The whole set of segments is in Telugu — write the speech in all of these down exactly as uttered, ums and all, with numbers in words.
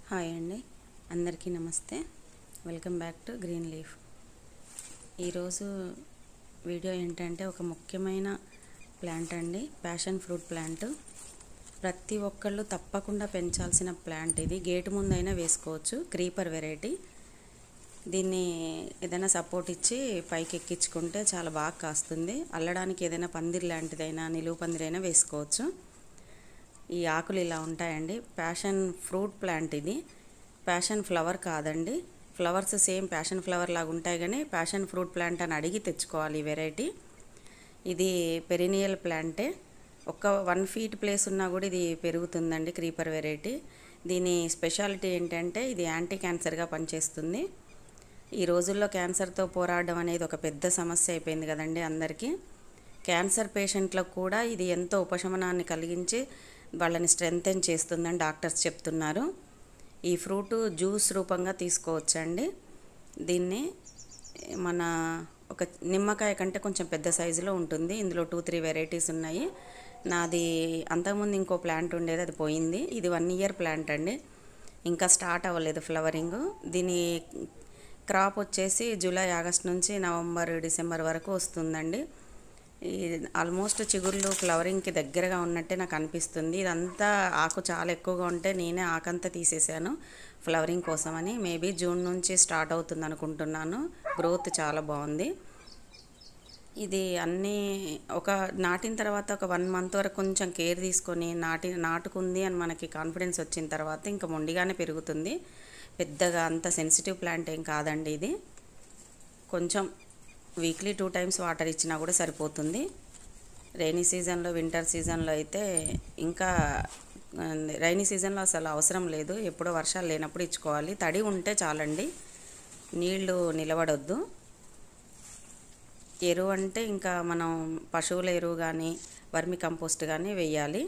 హాయ్ అండి, అందరికీ నమస్తే. Welcome back to green leaf. ఈరోజు వీడియో ఏంటంటే ఒక ముఖ్యమైన ప్లాంట్ అండి, ప్యాషన్ ఫ్రూట్ ప్లాంట్. ప్రతి ఒక్కళ్ళు తప్పకుండా పెంచాల్సిన ప్లాంట్ ఇది. గేటు ముందైనా వేసుకోవచ్చు. Creeper variety. దీన్ని ఏదైనా సపోర్ట్ ఇచ్చి పైకి ఎక్కించుకుంటే చాలా బాగా కాస్తుంది. అల్లడానికి ఏదైనా పందిరి లాంటిదైనా, నిలువు పందిరైనా వేసుకోవచ్చు. ఈ ఆకులు ఇలా ఉంటాయండి. ప్యాషన్ ఫ్రూట్ ప్లాంట్ ఇది. ప్యాషన్ ఫ్లవర్ కాదండి. ఫ్లవర్స్ సేమ్ ప్యాషన్ ఫ్లవర్ లాగా ఉంటాయి, కానీ ప్యాషన్ ఫ్రూట్ ప్లాంట్ అని అడిగి తెచ్చుకోవాలి ఈ వెరైటీ. ఇది పెరినియల్ ప్లాంటే. ఒక వన్ ఫీట్ ప్లేస్ ఉన్నా కూడా ఇది పెరుగుతుందండి. Creeper variety. దీని స్పెషాలిటీ ఏంటంటే ఇది యాంటీ క్యాన్సర్గా పనిచేస్తుంది. ఈ రోజుల్లో క్యాన్సర్తో పోరాడడం అనేది ఒక పెద్ద సమస్య అయిపోయింది కదండి అందరికీ. క్యాన్సర్ పేషెంట్లకు కూడా ఇది ఎంతో ఉపశమనాన్ని కలిగించి వాళ్ళని స్ట్రెంగ్తెన్ చేస్తుందని డాక్టర్స్ చెప్తున్నారు. ఈ ఫ్రూట్ జ్యూస్ రూపంగా తీసుకోవచ్చండి. దీన్ని మన ఒక నిమ్మకాయ కంటే కొంచెం పెద్ద సైజులో ఉంటుంది. ఇందులో టూ త్రీ వెరైటీస్ ఉన్నాయి. నాది అంతకుముందు ఇంకో ప్లాంట్ ఉండేది, అది పోయింది. ఇది వన్ ఇయర్ ప్లాంట్ అండి, ఇంకా స్టార్ట్ అవ్వలేదు ఫ్లవరింగ్. దీని క్రాప్ వచ్చేసి జూలై ఆగస్ట్ నుంచి నవంబర్ డిసెంబర్ వరకు వస్తుందండి. ఈ ఆల్మోస్ట్ చిగుర్లు ఫ్లవరింగ్కి దగ్గరగా ఉన్నట్టే నాకు అనిపిస్తుంది. ఇదంతా ఆకు చాలా ఎక్కువగా ఉంటే నేనే ఆకంతా తీసేసాను ఫ్లవరింగ్ కోసమని. మేబీ జూన్ నుంచి స్టార్ట్ అవుతుంది అనుకుంటున్నాను. గ్రోత్ చాలా బాగుంది. ఇది అన్నీ ఒక నాటిన తర్వాత ఒక వన్ మంత్ వరకు కొంచెం కేర్ తీసుకొని నాటి నాటుకుంది అని మనకి కాన్ఫిడెన్స్ వచ్చిన తర్వాత ఇంకా మొండిగానే పెరుగుతుంది. పెద్దగా అంత సెన్సిటివ్ ప్లాంట్ ఏం కాదండి ఇది. కొంచెం వీక్లీ టూ టైమ్స్ వాటర్ ఇచ్చినా కూడా సరిపోతుంది. రైనీ సీజన్లో, వింటర్ సీజన్లో అయితే ఇంకా, రైనీ సీజన్లో అసలు అవసరం లేదు. ఎప్పుడో వర్షాలు లేనప్పుడు ఇచ్చుకోవాలి. తడి ఉంటే చాలండి, నీళ్లు నిలబడొద్దు. ఎరువు అంటే ఇంకా మనం పశువుల ఎరువు కానీ వర్మి కంపోస్ట్ కానీ వేయాలి.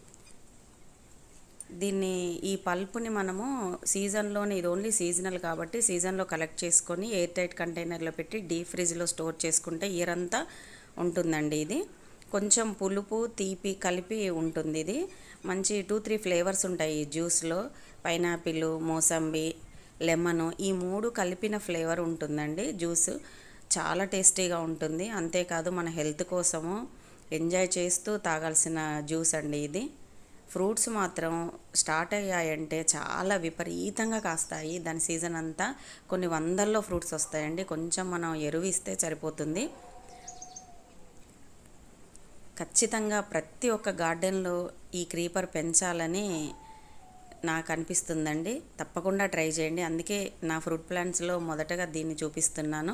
దీన్ని ఈ పల్పుని మనము సీజన్లోనే, ఇది ఓన్లీ సీజనల్ కాబట్టి సీజన్లో కలెక్ట్ చేసుకొని ఎయిర్ టైట్ కంటైనర్లో పెట్టి డీప్ ఫ్రిడ్జ్లో స్టోర్ చేసుకుంటే ఇయర్ అంతా ఉంటుందండి. ఇది కొంచెం పులుపు తీపి కలిపి ఉంటుంది. ఇది మంచి టూ త్రీ ఫ్లేవర్స్ ఉంటాయి ఈ జ్యూస్లో. పైనాపిల్, మోసంబి, లెమను, ఈ మూడు కలిపిన ఫ్లేవర్ ఉంటుందండి. జ్యూస్ చాలా టేస్టీగా ఉంటుంది. అంతేకాదు మన హెల్త్ కోసము ఎంజాయ్ చేస్తూ తాగాల్సిన జ్యూస్ అండి ఇది. ఫ్రూట్స్ మాత్రం స్టార్ట్ అయ్యాయంటే చాలా విపరీతంగా కాస్తాయి. దాని సీజన్ అంతా కొన్ని వందల్లో ఫ్రూట్స్ వస్తాయండి. కొంచెం మనం ఎరువు ఇస్తే సరిపోతుంది. ఖచ్చితంగా ప్రతి ఒక్క గార్డెన్లో ఈ క్రీపర్ పెంచాలని నాకు అనిపిస్తుందండి. తప్పకుండా ట్రై చేయండి. అందుకే నా ఫ్రూట్ ప్లాంట్స్లో మొదటగా దీన్ని చూపిస్తున్నాను.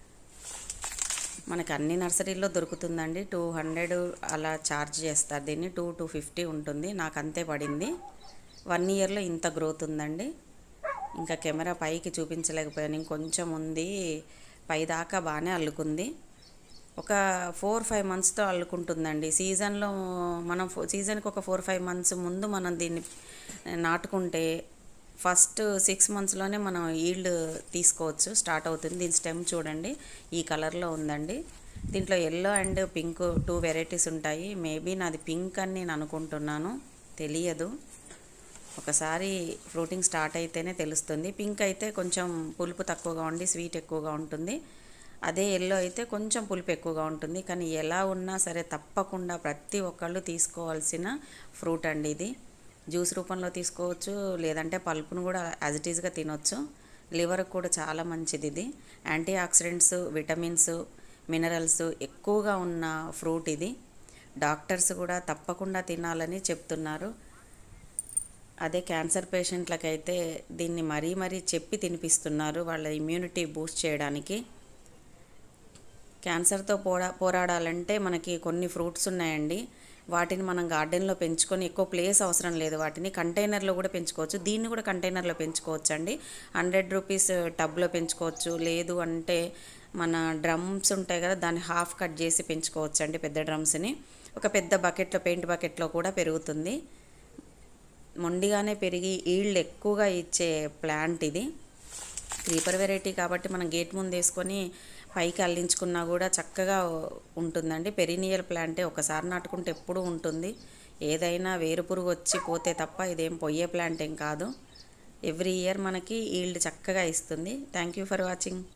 మనకు అన్ని నర్సరీల్లో దొరుకుతుందండి. టూ హండ్రెడ్ అలా ఛార్జ్ చేస్తారు దీన్ని. టూ టూ ఫిఫ్టీ ఉంటుంది. నాకు అంతే పడింది. వన్ ఇయర్లో ఇంత గ్రోత్ ఉందండి. ఇంకా కెమెరా పైకి చూపించలేకపోయాను, ఇంకొంచెం ఉంది. పై దాకా బాగానే అల్లుకుంది. ఒక ఫోర్ ఫైవ్ మంత్స్తో అల్లుకుంటుందండి. సీజన్లో మనం సీజన్కి ఒక ఫోర్ ఫైవ్ మంత్స్ ముందు మనం దీన్ని నాటుకుంటే ఫస్ట్ సిక్స్ మంత్స్లోనే మనం ఈల్డ్ తీసుకోవచ్చు, స్టార్ట్ అవుతుంది. దీని స్టెమ్ చూడండి, ఈ కలర్లో ఉందండి. దీంట్లో yellow and pink two varieties ఉంటాయి. మేబీ నాది పింక్ అని నేను అనుకుంటున్నాను, తెలియదు. ఒకసారి ఫ్రూటింగ్ స్టార్ట్ అయితేనే తెలుస్తుంది. పింక్ అయితే కొంచెం పులుపు తక్కువగా ఉండి స్వీట్ ఎక్కువగా ఉంటుంది. అదే ఎల్లో అయితే కొంచెం పులుపు ఎక్కువగా ఉంటుంది. కానీ ఎలా ఉన్నా సరే తప్పకుండా ప్రతి ఒక్కళ్ళు తీసుకోవాల్సిన ఫ్రూట్ అండి ఇది. జ్యూస్ రూపంలో తీసుకోవచ్చు, లేదంటే పల్పును కూడా యాజ్ ఇట్ ఈజ్గా తినొచ్చు. లివర్కి కూడా చాలా మంచిది ఇది. యాంటీ ఆక్సిడెంట్స్, విటమిన్స్, మినరల్స్ ఎక్కువగా ఉన్న ఫ్రూట్ ఇది. డాక్టర్స్ కూడా తప్పకుండా తినాలని చెప్తున్నారు. అదే క్యాన్సర్ పేషెంట్లకైతే దీన్ని మరీ మరీ చెప్పి తినిపిస్తున్నారు, వాళ్ళ ఇమ్యూనిటీ బూస్ట్ చేయడానికి. క్యాన్సర్తో పోరా పోరాడాలంటే మనకి కొన్ని ఫ్రూట్స్ ఉన్నాయండి. వాటిని మనం గార్డెన్లో పెంచుకొని, ఎక్కువ ప్లేస్ అవసరం లేదు, వాటిని కంటైనర్లో కూడా పెంచుకోవచ్చు. దీన్ని కూడా కంటైనర్లో పెంచుకోవచ్చు అండి. హండ్రెడ్ రూపీస్ టబ్లో పెంచుకోవచ్చు. లేదు అంటే మన డ్రమ్స్ ఉంటాయి కదా, దాన్ని హాఫ్ కట్ చేసి పెంచుకోవచ్చు అండి. పెద్ద డ్రమ్స్ని ఒక పెద్ద బకెట్లో, పెయింట్ బకెట్లో కూడా పెరుగుతుంది. మొండిగానే పెరిగి ఈల్డ్ ఎక్కువగా ఇచ్చే ప్లాంట్ ఇది. క్రీపర్ వెరైటీ కాబట్టి మనం గేట్ ముందు వేసుకొని పైకి అల్లించుకున్నా కూడా చక్కగా ఉంటుందండి. పెరినియల్ ప్లాంటే, ఒకసారి నాటుకుంటే ఎప్పుడూ ఉంటుంది. ఏదైనా వేరు పురుగు వచ్చి పోతే తప్ప ఇదేం పొయ్యే ప్లాంట్ ఏం కాదు. ఎవ్రీ ఇయర్ మనకి ఈల్డ్ చక్కగా ఇస్తుంది. Thank you for watching.